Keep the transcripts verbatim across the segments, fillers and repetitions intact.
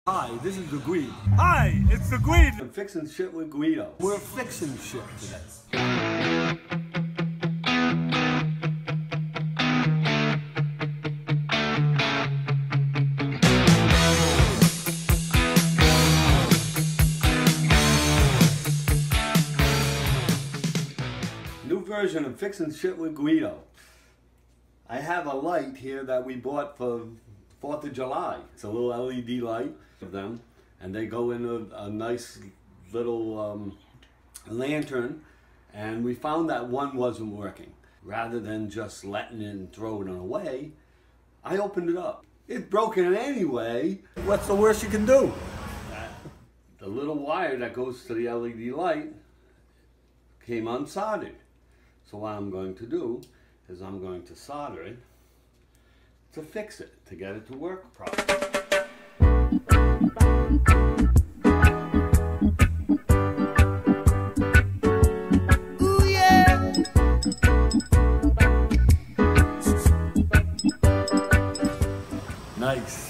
Hi, this is the Guido. Hi, it's the Guido. I'm fixing shit with Guido. We're fixing shit today. New version of fixing shit with Guido. I have a light here that we bought for fourth of July. It's a little L E D light of them, and they go in a, a nice little um, lantern, and we found that one wasn't working. Rather than just letting it and throwing it away, I opened it up. It's broken anyway. What's the worst you can do? The little wire that goes to the L E D light came unsoldered. So what I'm going to do is I'm going to solder it to fix it, to get it to work properly. Ooh, yeah. Nice.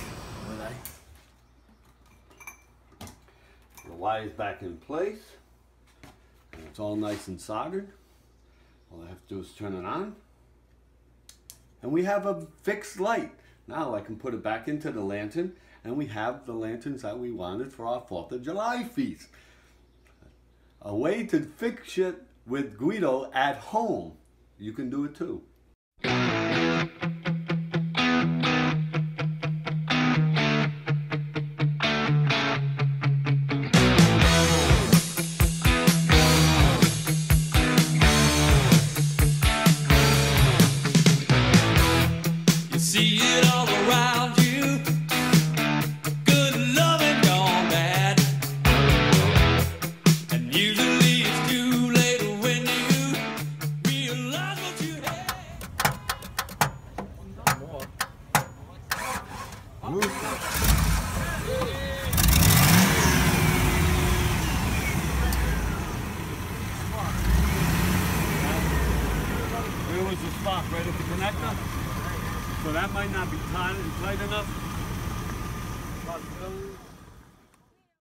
The wire's back in place, and it's all nice and soldered. All I have to do is turn it on, and we have a fixed light. Now I can put it back into the lantern, and we have the lanterns that we wanted for our fourth of July feast. A way to fix shit with Guido at home. You can do it too. See it all around you, good loving gone bad, and usually it's too late when you realize what you had. Where was the spot? Right at the connector? So that might not be tight, tight enough.